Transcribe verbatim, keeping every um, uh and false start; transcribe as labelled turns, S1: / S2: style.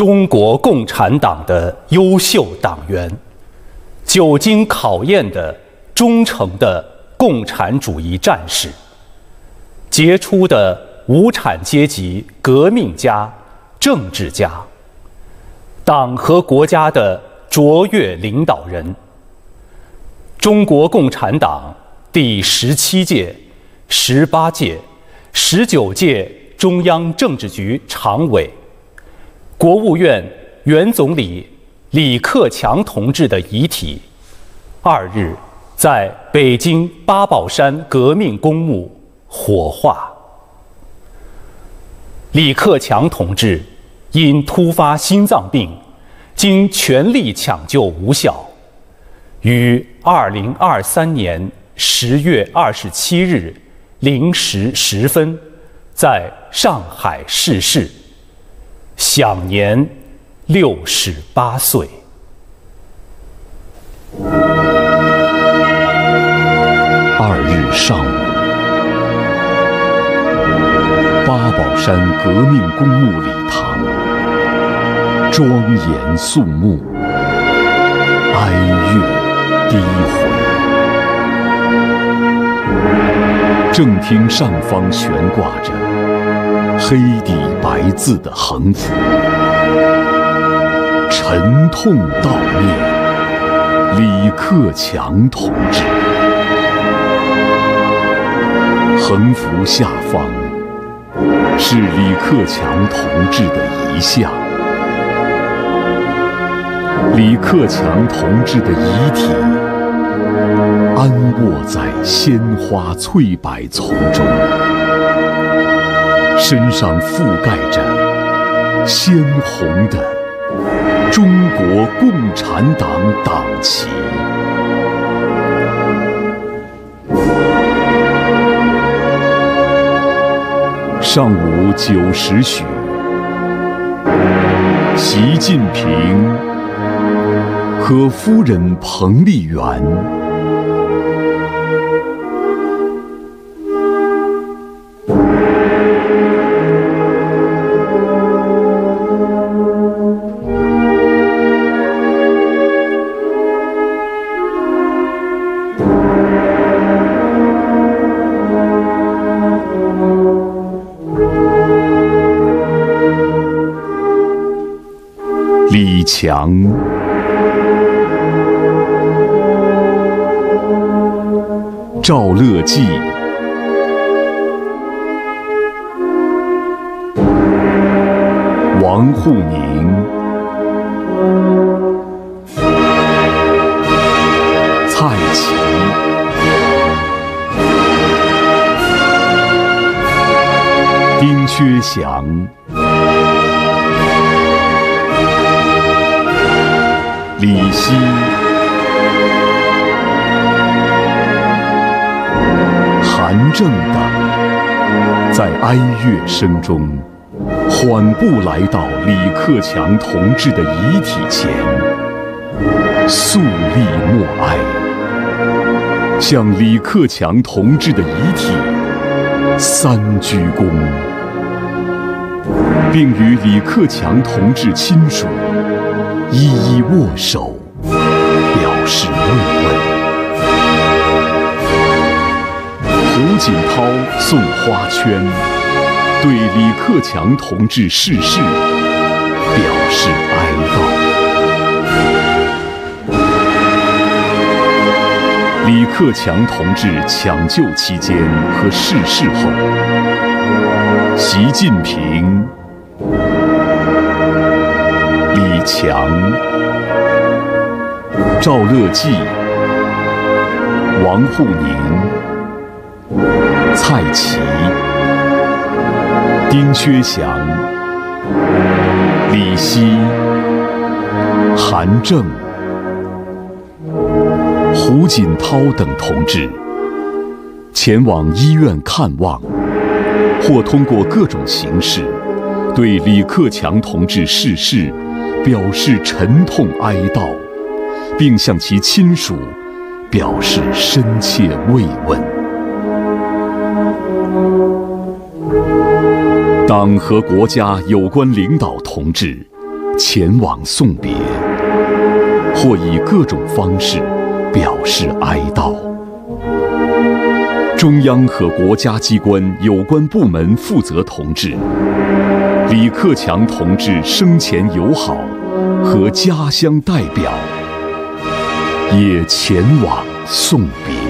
S1: 中国共产党的优秀党员，久经考验的忠诚的共产主义战士，杰出的无产阶级革命家、政治家，党和国家的卓越领导人。中国共产党第十七届、十八届、十九届中央政治局常委，国务院原总理李克强同志的遗体，二日在北京八宝山革命公墓火化。李克强同志因突发心脏病，经全力抢救无效，于二零二三年十月二十七日零时十分在上海逝世，享年六十八岁。
S2: 二日上午，八宝山革命公墓礼堂，庄严肃穆，哀乐低回。正厅上方悬挂着黑底白字的横幅，沉痛悼念李克强同志。横幅下方是李克强同志的遗像，李克强同志的遗体安卧在鲜花翠柏丛中，身上覆盖着鲜红的中国共产党党旗。上午九时许，习近平和夫人彭丽媛李强赵乐际王沪宁蔡奇丁薛祥李希、韩正等，在哀乐声中缓步来到李克强同志的遗体前，肃立默哀，向李克强同志的遗体三鞠躬，并与李克强同志亲属一一握手，表示慰问。胡锦涛送花圈，对李克强同志逝世表示哀悼。李克强同志抢救期间和逝世后，习近平、李强、赵乐际、王沪宁、蔡奇、丁薛祥、李希、韩正、胡锦涛等同志前往医院看望，或通过各种形式对李克强同志逝世表示沉痛哀悼，并向其亲属表示深切慰问。党和国家有关领导同志前往送别，或以各种方式表示哀悼。中央和国家机关有关部门负责同志，李克强同志生前友好和家乡代表也前往送别。